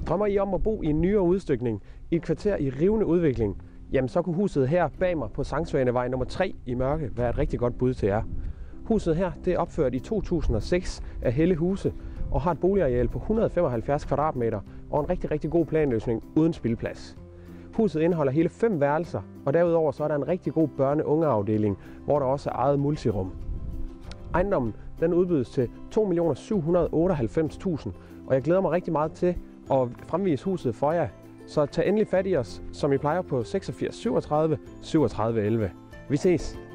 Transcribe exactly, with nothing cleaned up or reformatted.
Drømmer I om at bo i en nyere udstykning i et kvarter i rivende udvikling, jamen så kunne huset her bag mig på Sangsvanevej nummer tre i Mørke være et rigtig godt bud til jer. Huset her det er opført i to tusind og seks af Helle Huse og har et boligareal på et hundrede og femoghalvfjerds kvadratmeter og en rigtig, rigtig god planløsning uden spildplads. Huset indeholder hele fem værelser, og derudover så er der en rigtig god børne-ungeafdeling, hvor der også er eget multirum. Ejendommen den udbydes til to millioner syv hundrede og otteoghalvfems tusind, og jeg glæder mig rigtig meget til at fremvise huset for jer. Så tag endelig fat i os, som I plejer på seksogfirs syvogtredive syvogtredive elleve. Vi ses!